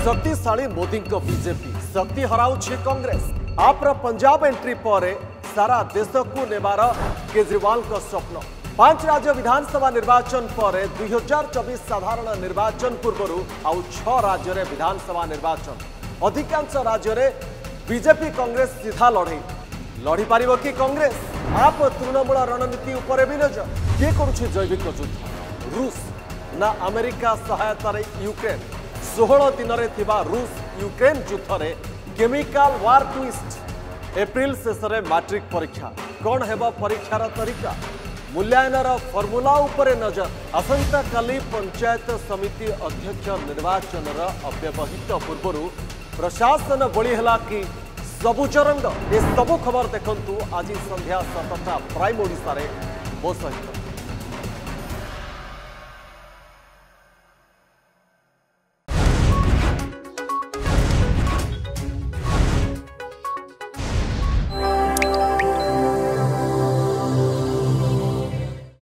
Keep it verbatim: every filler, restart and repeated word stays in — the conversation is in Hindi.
शक्तिशाली मोदी बीजेपी शक्ति हराउछि कांग्रेस। आप्र पंजाब एंट्री पर सारा देश को नेबार केजरीवाल का स्वप्न। पांच राज्य विधानसभा निर्वाचन पर दुई हजार चौबीस साधारण निर्वाचन पूर्व आउ छ राज्य में विधानसभा निर्वाचन। अधिकांश राज्य में बीजेपी कांग्रेस सीधा लड़े लड़ी पार कि कांग्रेस। आप तृणमूल रणनीति उपर भी नजर किए करुछि जैविक युद्ध। रूस ना अमेरिका सहायतार यूक्रेन षोहल दिन में थिबा रूस यूक्रेन युद्ध में केमिकल वार ट्विस्ट। एप्रिल शेष में मैट्रिक परीक्षा कौन हेब परीक्षार तरीका मूल्यांकन फर्मुला उपरे नजर। आसंता काली पंचायत समिति अध्यक्ष निर्वाचन अव्यवहित पूर्व प्रशासन बली है कि सबुज रंग। ए सबु खबर देखंतु आज संध्या सातटा प्राइम ओडिशा रे मो सहित।